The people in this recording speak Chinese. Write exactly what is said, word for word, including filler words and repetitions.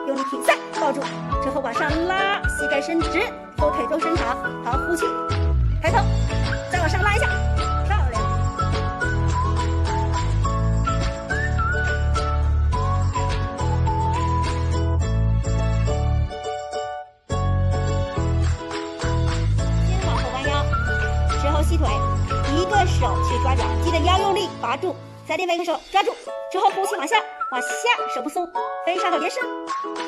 用力挺塞，抱住，之后往上拉，膝盖伸直，后腿中伸长，好，呼气，抬头，再往上拉一下，漂亮。先往后弯腰，之后吸腿，一个手去抓脚，记得要用力拔住，再另外一个手抓住，之后呼气往下，往下，手不松，非常好，延伸。